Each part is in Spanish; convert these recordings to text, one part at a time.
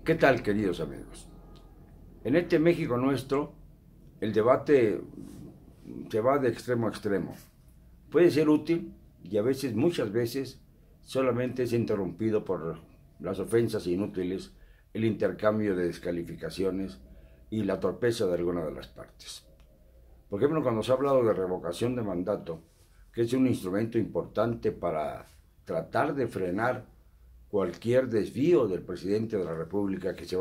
¿Qué tal, queridos amigos? En este México nuestro, el debate se va de extremo a extremo. Puede ser útil y a veces, muchas veces, solamente es interrumpido por las ofensas inútiles, el intercambio de descalificaciones y la torpeza de alguna de las partes. Por ejemplo, cuando se ha hablado de revocación de mandato, que es un instrumento importante para tratar de frenar cualquier desvío del presidente de la República que se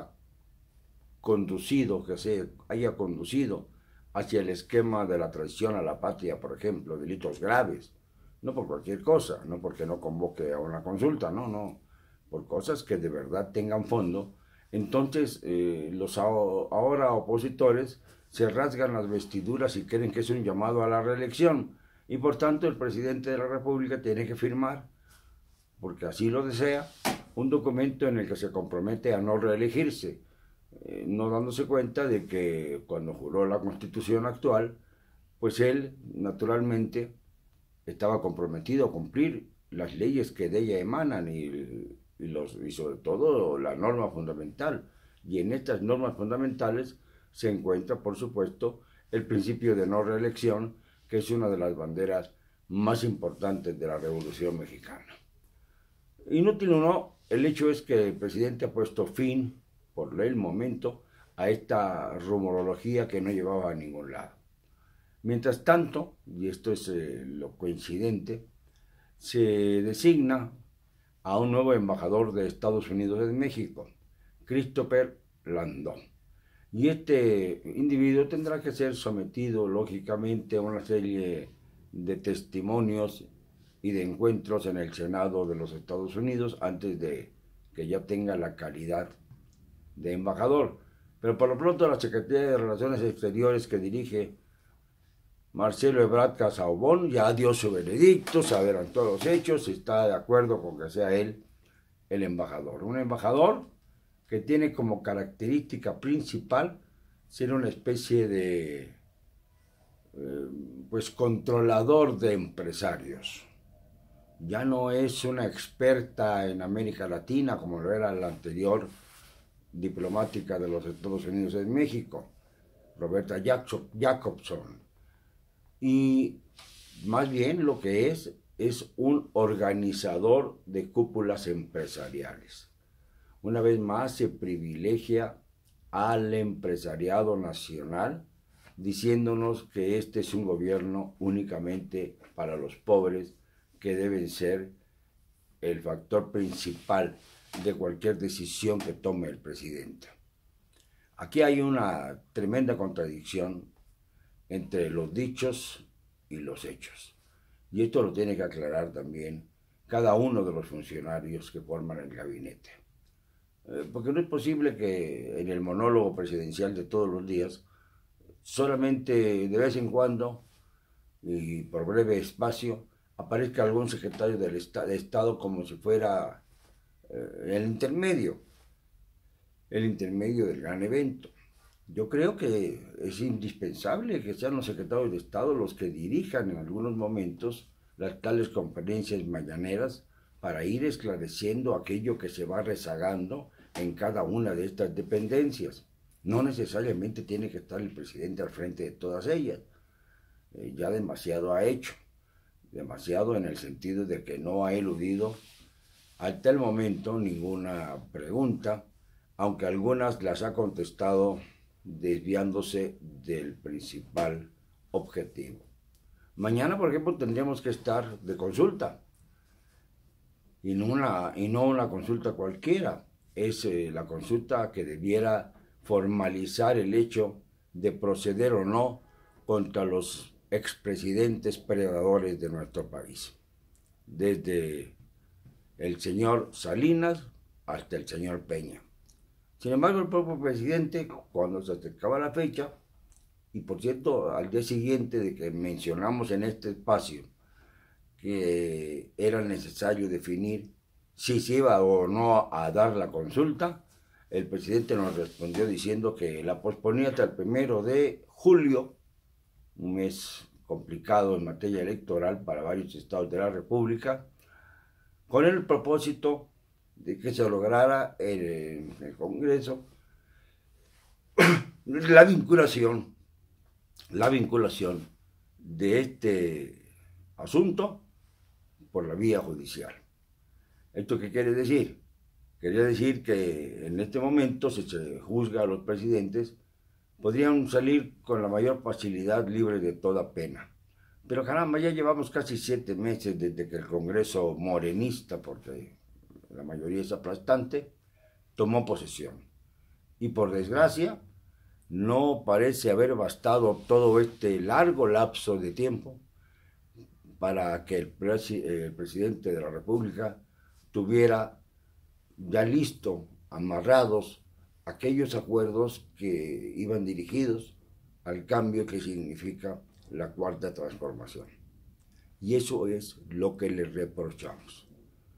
haya conducido hacia el esquema de la traición a la patria, por ejemplo, delitos graves, no por cualquier cosa, no porque no convoque a una consulta, no, por cosas que de verdad tengan fondo. Entonces los ahora opositores se rasgan las vestiduras y creen que es un llamado a la reelección, y por tanto el presidente de la República tiene que firmar, porque así lo desea, un documento en el que se compromete a no reelegirse, no dándose cuenta de que cuando juró la Constitución actual, pues él naturalmente estaba comprometido a cumplir las leyes que de ella emanan y sobre todo la norma fundamental. Y en estas normas fundamentales se encuentra, por supuesto, el principio de no reelección, que es una de las banderas más importantes de la Revolución Mexicana. Inútil o no, el hecho es que el presidente ha puesto fin, por el momento, a esta rumorología que no llevaba a ningún lado. Mientras tanto, y esto es lo coincidente, se designa a un nuevo embajador de Estados Unidos en México, Christopher Landó. Y este individuo tendrá que ser sometido, lógicamente, a una serie de testimonios y de encuentros en el Senado de los Estados Unidos antes de que ya tenga la calidad de embajador. Pero por lo pronto la Secretaría de Relaciones Exteriores que dirige Marcelo Ebrard Casaubon ya dio su veredicto, se adelantó los hechos y está de acuerdo con que sea él el embajador. Un embajador que tiene como característica principal ser una especie de controlador de empresarios. Ya no es una experta en América Latina como lo era la anterior diplomática de los Estados Unidos en México, Roberta Jacobson. Y más bien lo que es un organizador de cúpulas empresariales. Una vez más se privilegia al empresariado nacional, diciéndonos que este es un gobierno únicamente para los pobres, que deben ser el factor principal de cualquier decisión que tome el presidente. Aquí hay una tremenda contradicción entre los dichos y los hechos. Y esto lo tiene que aclarar también cada uno de los funcionarios que forman el gabinete. Porque no es posible que en el monólogo presidencial de todos los días, solamente de vez en cuando y por breve espacio, aparezca algún secretario de Estado como si fuera el intermedio del gran evento. Yo creo que es indispensable que sean los secretarios de Estado los que dirijan en algunos momentos las tales conferencias mañaneras para ir esclareciendo aquello que se va rezagando en cada una de estas dependencias. No necesariamente tiene que estar el presidente al frente de todas ellas. Ya demasiado ha hecho. Demasiado en el sentido de que no ha eludido hasta el momento ninguna pregunta, aunque algunas las ha contestado desviándose del principal objetivo. Mañana, por ejemplo, tendríamos que estar de consulta, y no una consulta cualquiera. Es la consulta que debiera formalizar el hecho de proceder o no contra los expresidentes predadores de nuestro país, desde el señor Salinas hasta el señor Peña. Sin embargo, el propio presidente, cuando se acercaba la fecha, y por cierto, al día siguiente de que mencionamos en este espacio que era necesario definir si se iba o no a dar la consulta, el presidente nos respondió diciendo que la posponía hasta el 1 de julio, un mes complicado en materia electoral para varios estados de la República, con el propósito de que se lograra en el Congreso la vinculación de este asunto por la vía judicial. ¿Esto qué quiere decir? Quería decir que en este momento, si se juzga a los presidentes, podrían salir con la mayor facilidad libres de toda pena. Pero caramba, ya llevamos casi 7 meses desde que el Congreso morenista, porque la mayoría es aplastante, tomó posesión. Y por desgracia, no parece haber bastado todo este largo lapso de tiempo para que el presidente de la República tuviera ya listo, amarrados, aquellos acuerdos que iban dirigidos al cambio que significa la cuarta transformación. Y eso es lo que le reprochamos.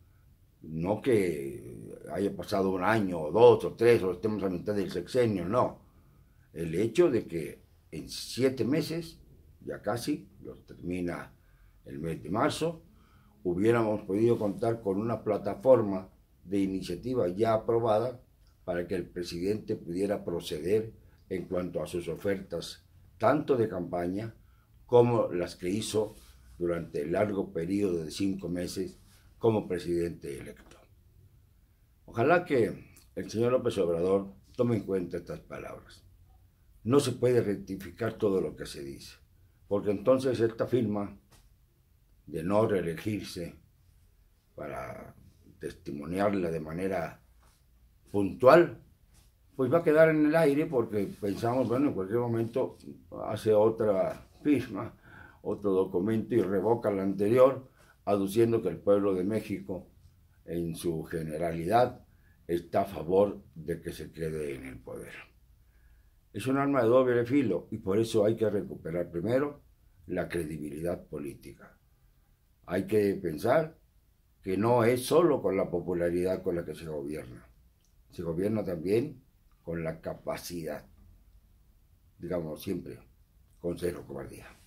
No que haya pasado un año, o 2, o 3, o estemos a mitad del sexenio, no. El hecho de que en 7 meses, ya casi, los termina el mes de marzo, hubiéramos podido contar con una plataforma de iniciativa ya aprobada para que el presidente pudiera proceder en cuanto a sus ofertas, tanto de campaña como las que hizo durante el largo periodo de 5 meses como presidente electo. Ojalá que el señor López Obrador tome en cuenta estas palabras. No se puede rectificar todo lo que se dice, porque entonces esta firma de no reelegirse para testimoniarla de manera puntual, pues va a quedar en el aire porque pensamos, bueno, en cualquier momento hace otra firma, otro documento y revoca la anterior, aduciendo que el pueblo de México, en su generalidad, está a favor de que se quede en el poder. Es un arma de doble filo y por eso hay que recuperar primero la credibilidad política. Hay que pensar que no es solo con la popularidad con la que se gobierna también con la capacidad, digamos siempre, con cero cobardía.